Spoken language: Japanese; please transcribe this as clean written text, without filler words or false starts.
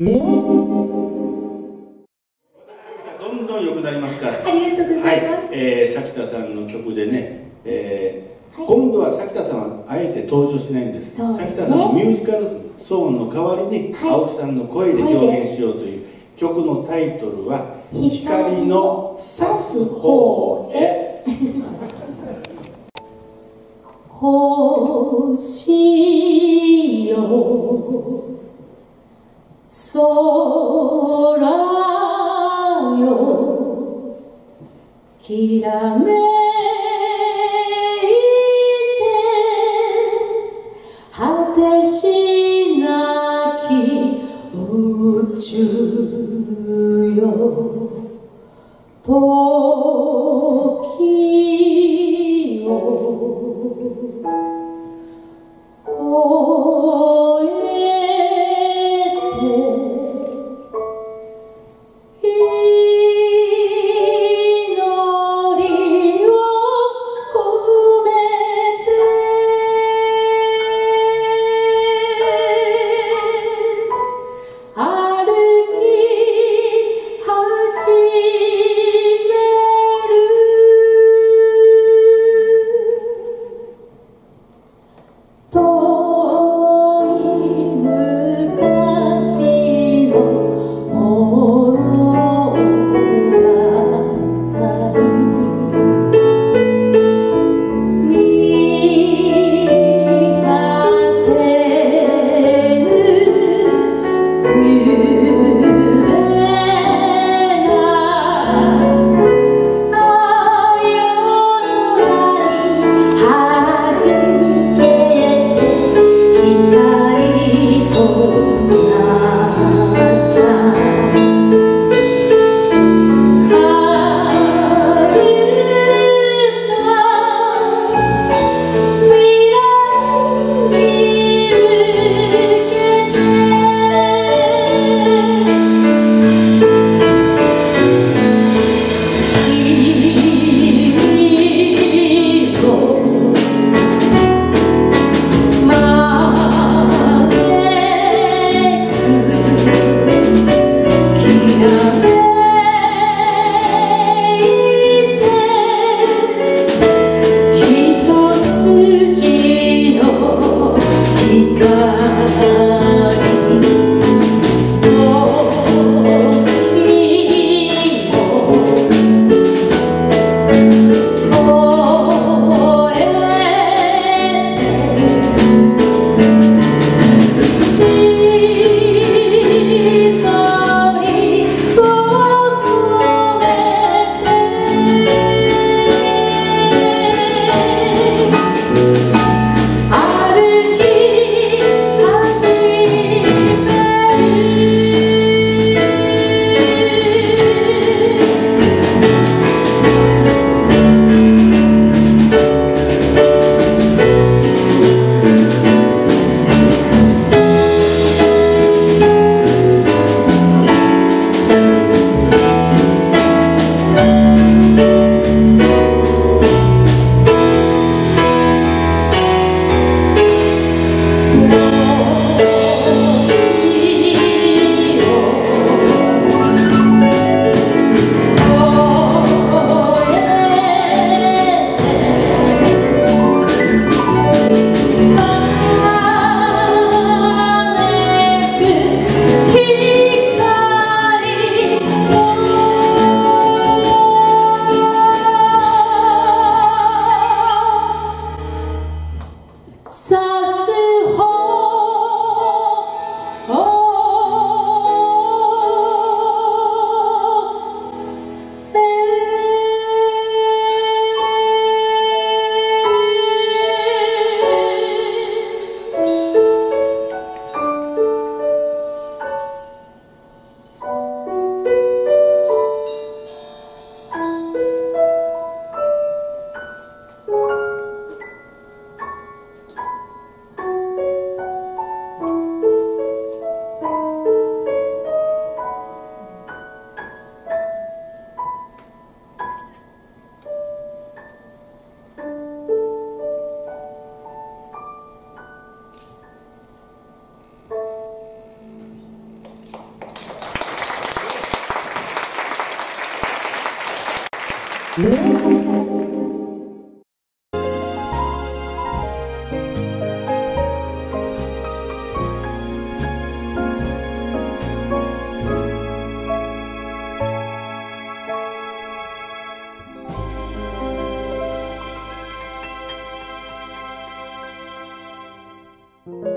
どんどん良くなりますから。 ありがとうございます。 はい、崎田さんの曲でね、今度は崎田さんはあえて登場しないんです。 そうですね。 崎田さんのミュージカルソングの代わりに、青木さんの声で表現しようという曲のタイトルは「光の差す方へ」。 星よ空よきらめいて果てしなき宇宙よ時を越えて祈りを込めて歩き始める遠い昔の物語見果てぬ夢が青夜空にはじけて光となった遥か未来に向けて 「